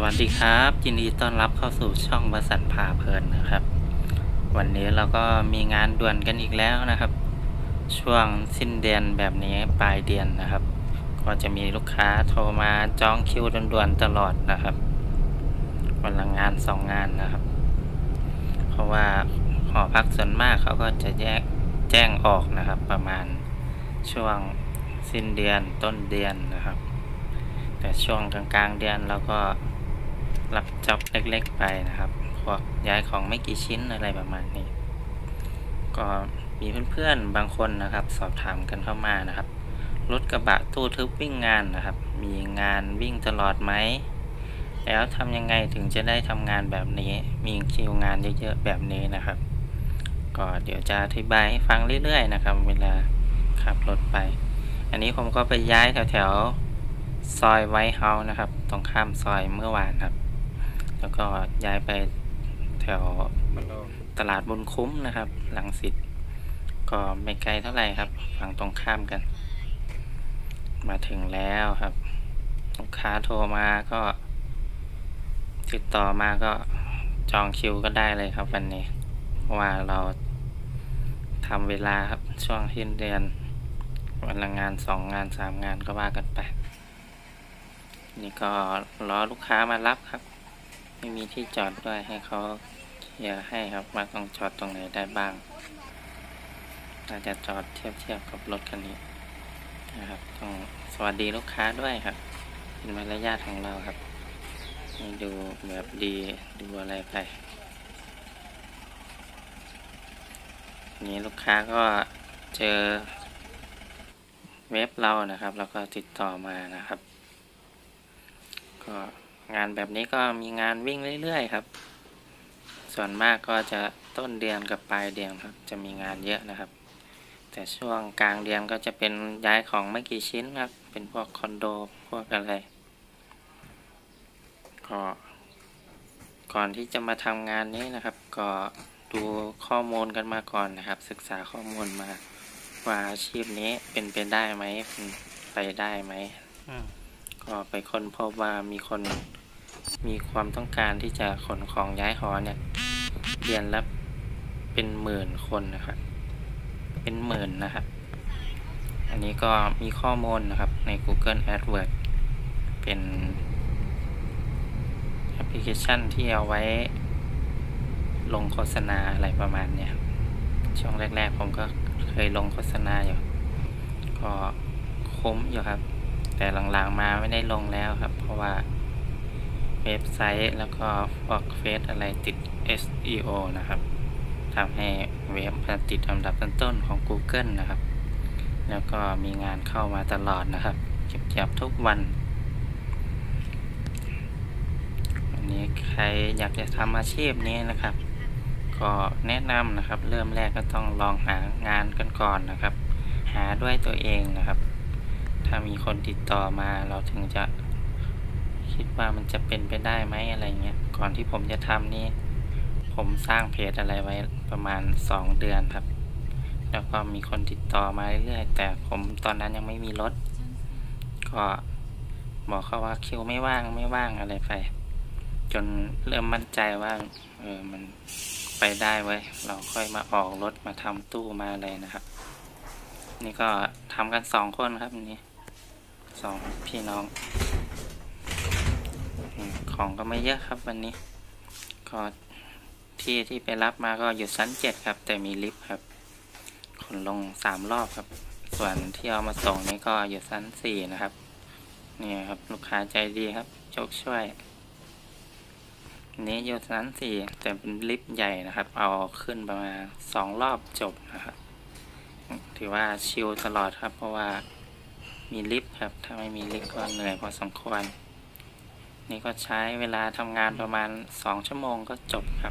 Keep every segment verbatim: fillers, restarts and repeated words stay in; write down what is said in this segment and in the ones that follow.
วัสดีครับยินดีต้อนรับเข้าสู่ช่องวสันต์พาเพลินนะครับวันนี้เราก็มีงานด่วนกันอีกแล้วนะครับช่วงสิ้นเดือนแบบนี้ปลายเดือนนะครับก็จะมีลูกค้าโทรมาจองคิวด่วนๆตลอดนะครับวันละงานสองงานนะครับเพราะว่าหอพักส่วนมากเขาก็จะแยกแจ้งออกนะครับประมาณช่วงสิ้นเดือนต้นเดือนนะครับแต่ช่วงกลางๆเดือนเราก็รับจ็อบเล็กๆไปนะครับพวกย้ายของไม่กี่ชิ้นอะไรประมาณนี้ก็มีเพื่อนๆบางคนนะครับสอบถามกันเข้ามานะครับรถกระบะตู้ทึบวิ่งงานนะครับมีงานวิ่งตลอดไหมแล้วทำยังไงถึงจะได้ทำงานแบบนี้มีคิวงานเยอะๆแบบนี้นะครับก็เดี๋ยวจะอธิบายให้ฟังเรื่อยๆนะครับเวลาขับรถไปอันนี้ผมก็ไปย้ายแถวๆซอยไวท์เฮาส์นะครับตรงข้ามซอยเมื่อวานครับแล้วก็ย้ายไปแถวตลาดบุญคุ้มนะครับรังสิตก็ไม่ไกลเท่าไหร่ครับฝั่งตรงข้ามกันมาถึงแล้วครับลูกค้าโทรมาก็ติดต่อมาก็จองคิวก็ได้เลยครับวันนี้เพราะว่าเราทำเวลาครับช่วงสิ้นเดือนวันละงานสองงานสามงานก็ว่ากันไปนี่ก็รอลูกค้ามารับครับไม่มีที่จอดด้วยให้เขาเคลียร์ให้ครับว่าต้องจอดตรงไหนได้บ้างน่าจะจอดเทียบเทียบกับรถคันนี้นะครับต้องสวัสดีลูกค้าด้วยครับเป็นมารยาทของเราครับให้ดูแบบดีดูอะไรไปนี้ลูกค้าก็เจอเว็บเรานะครับแล้วก็ติดต่อมานะครับก็งานแบบนี้ก็มีงานวิ่งเรื่อยๆครับส่วนมากก็จะต้นเดือนกับปลายเดือนครับจะมีงานเยอะนะครับแต่ช่วงกลางเดือนก็จะเป็นย้ายของไม่กี่ชิ้นครับเป็นพวกคอนโดพวกอะไรก็ก่อนที่จะมาทำงานนี้นะครับก็ดูข้อมูลกันมาก่อนนะครับศึกษาข้อมูลมาว่าอาชีพนี้เป็นไปได้ไหมเป็นไปได้ไหมก็ไปค้นพบว่ามีคนมีความต้องการที่จะขนของย้ายหอเนี่ยเดือนละเป็นหมื่นคนนะครับเป็นหมื่นนะครับอันนี้ก็มีข้อมูลนะครับใน Google AdWords เป็นแอปพลิเคชันที่เอาไว้ลงโฆษณาอะไรประมาณเนี้ยช่วงแรกๆผมก็เคยลงโฆษณาอยู่ก็คุ้มอยู่ครับแต่หลังๆมาไม่ได้ลงแล้วครับเพราะว่าเว็บไซต์แล้วก็พวกเฟซอะไรติด เอส อี โอ นะครับทำให้เว็บติดอันดับต้นๆของ Google นะครับแล้วก็มีงานเข้ามาตลอดนะครับเก็บๆทุกวันวันนี้ใครอยากจะทำอาชีพนี้นะครับก็แนะนำนะครับเริ่มแรกก็ต้องลองหางานกันก่อนนะครับหาด้วยตัวเองนะครับถ้ามีคนติดต่อมาเราถึงจะคิดว่ามันจะเป็นไปได้ไหมอะไรเงี้ยก่อนที่ผมจะทำนี่ผมสร้างเพจอะไรไว้ประมาณสองเดือนครับแล้วก็มีคนติดต่อมาเรื่อยๆแต่ผมตอนนั้นยังไม่มีรถก็บอกเขาว่าคิวไม่ว่างไม่ว่างอะไรไปจนเริ่มมั่นใจว่าเออมันไปได้ไว้เราค่อยมาออกรถมาทำตู้มาอะไรนะครับนี่ก็ทำกันสองคนครับนี่สองพี่น้องของก็ไม่เยอะครับวันนี้ก็ที่ที่ไปรับมาก็อยู่ชั้นเจ็ดครับแต่มีลิฟต์ครับขนลงสามรอบครับส่วนที่เอามาส่งนี่ก็อยู่ชั้นสี่นะครับนี่ครับลูกค้าใจดีครับโชคช่วยนี้อยู่ชั้นสี่แต่เป็นลิฟต์ใหญ่นะครับเอาขึ้นประมาณสองรอบจบนะครับถือว่าชิลตลอดครับเพราะว่ามีลิฟต์ครับถ้าไม่มีลิฟต์ก็เหนื่อยพอสมควรนี่ก็ใช้เวลาทำงานประมาณสองชั่วโมงก็จบครับ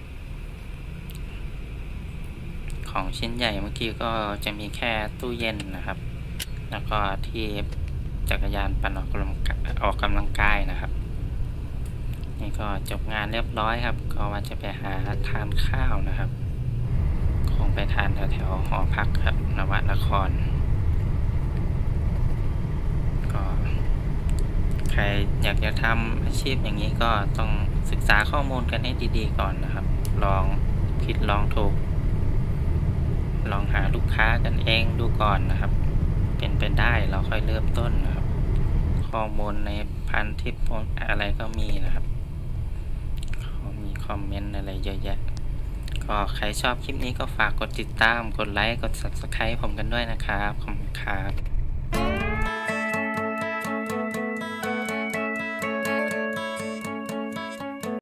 ของชิ้นใหญ่เมื่อกี้ก็จะมีแค่ตู้เย็นนะครับแล้วก็ที่จักรยานปั่นออกกำลังออกกำลังกายนะครับนี่ก็จบงานเรียบร้อยครับก็ว่าจะไปหาทานข้าวนะครับคงไปทานแถวแถวหอพักครับนวนครก็ใครอยากจะทำอาชีพอย่างนี้ก็ต้องศึกษาข้อมูลกันให้ดีๆก่อนนะครับ ลองผิดลองถูก ลองหาลูกค้ากันเองดูก่อนนะครับ เป็นไปได้เราค่อยเริ่มต้นนะครับ ข้อมูลในพันทิปอะไรก็มีนะครับมีคอมเมนต์อะไรเยอะแยะก็ใครชอบคลิปนี้ก็ฝากกดติดตามกดไลค์กด ซับสไครบ์ ผมกันด้วยนะครับขอบคุณครับ